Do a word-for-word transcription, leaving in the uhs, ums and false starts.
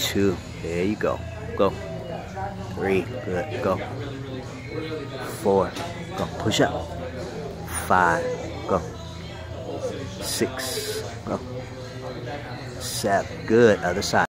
two, there you go, go. Three, good, go. Four, go, push up. Five, go. Six, go. Seven, good, other side.